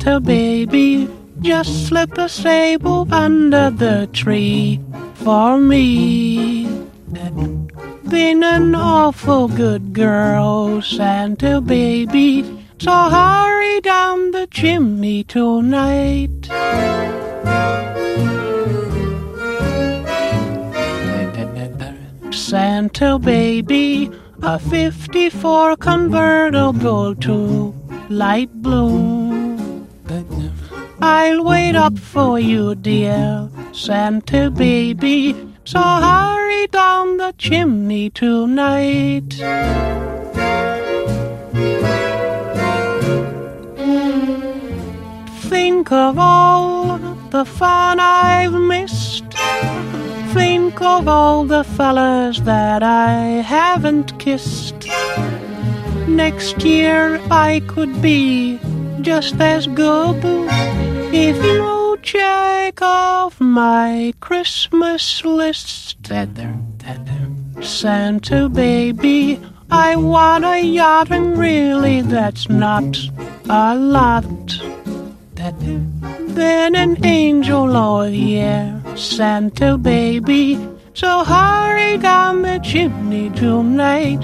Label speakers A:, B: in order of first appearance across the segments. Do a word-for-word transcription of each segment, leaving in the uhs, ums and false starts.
A: Santa baby, just slip a sable under the tree for me. Been an awful good girl, Santa baby, so hurry down the chimney tonight. Santa baby, a fifty-four convertible to light blue. I'll wait up for you, dear Santa baby, so hurry down the chimney tonight. Think of all the fun I've missed. Think of all the fellas that I haven't kissed. Next year I could be just as good if you check off my Christmas list. Santa baby, I want a yacht, and really that's not a lot. Then an angel, oh yeah, Santa baby, so hurry down the chimney tonight.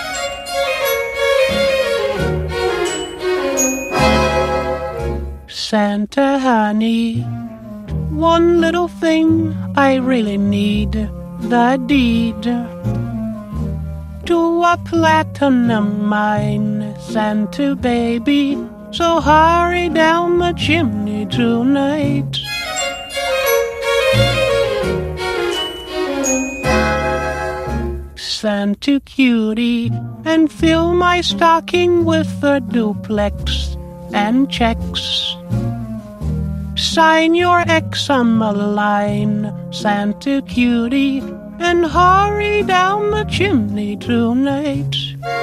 A: Santa honey, one little thing I really need, the deed to a platinum mine, Santa baby, so hurry down the chimney tonight. Santa cutie, and fill my stocking with a duplex and checks. Sign your X on the line, Santa cutie, and hurry down the chimney tonight.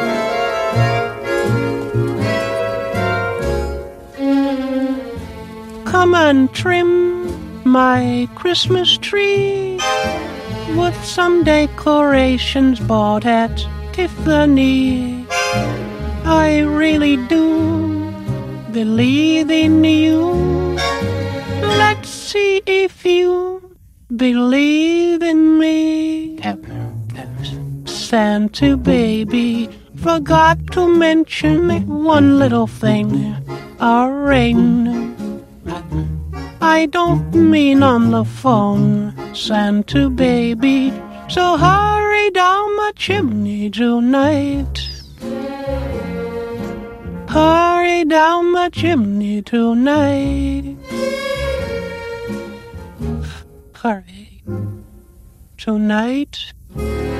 A: Come and trim my Christmas tree with some decorations bought at Tiffany. I really do believe in you. Let's see if you believe in me. Santa baby, forgot to mention one little thing, a ring. I don't mean on the phone, Santa baby, so hurry down the chimney tonight. Hurry down the chimney tonight. Hurry tonight.